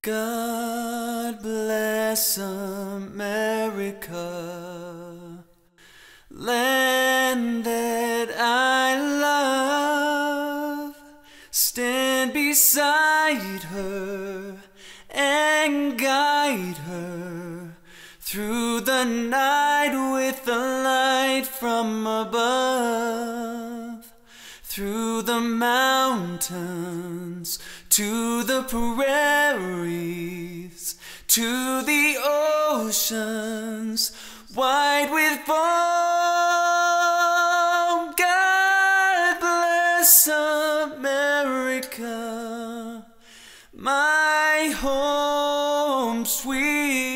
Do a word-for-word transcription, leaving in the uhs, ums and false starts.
God bless America, land that I love. Stand beside her and guide her through the night with the light from above, through the mountains to the prairies, to the oceans wide with foam. God bless America, my home sweet